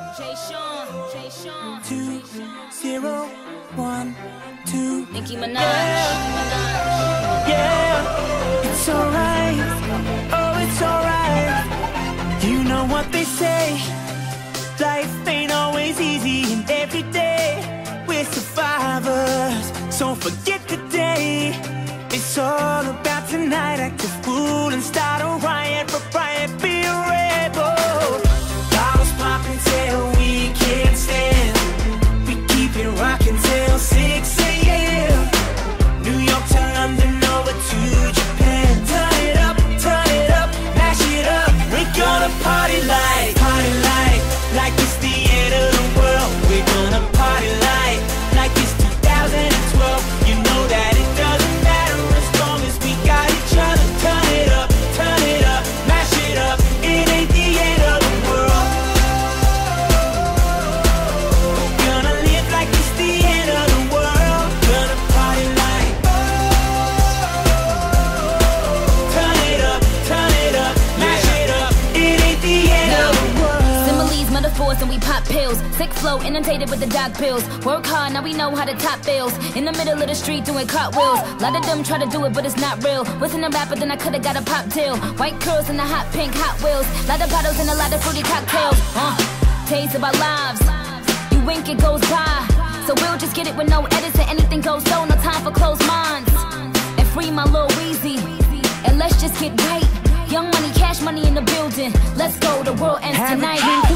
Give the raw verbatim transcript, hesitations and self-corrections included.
Jay Sean, Jay Sean, Two, zero, one, two. Nicki Minaj, Yeah, yeah. It's alright, oh it's alright. You know what they say, life ain't always easy, and every day we're survivors. So forget the day, it's all about tonight. Act a fool and start a riot, for riot, be a rebel. Bottles popping till we can't stand. We keep it rocking till six a m New York to London, over to Japan. Turn it up, turn it up, mash it up. We're gonna party like, party like, like it's the end of the world. We're gonna party like, like it's two thousand twelve. You know that it doesn't matter as long as we got each other. Turn it up, turn it up, mash it up. It ain't the end of the world. We're gonna live like it's the end of the world. Gonna party like, turn it up, turn it up, mash it up. It ain't the end of the world. Similes, metaphors, and we pop pills. Sick flow, inundated with the dog pills. Work hard, now we know how to top bills. In the middle of the street doing cartwheels. A lot of them try to do it, but it's not real. Wasn't a rapper, then I could've got a pop deal. White curls and the hot pink Hot Wheels. Lot of bottles and a lot of fruity cocktails. Uh, days of our lives. You wink, it goes by. So we'll just get it with no edits, and anything goes so. No time for closed minds. And free my Lil Weezy. And let's just get right. Young money, cash money in the building. Let's go, the world ends Have a tonight. drink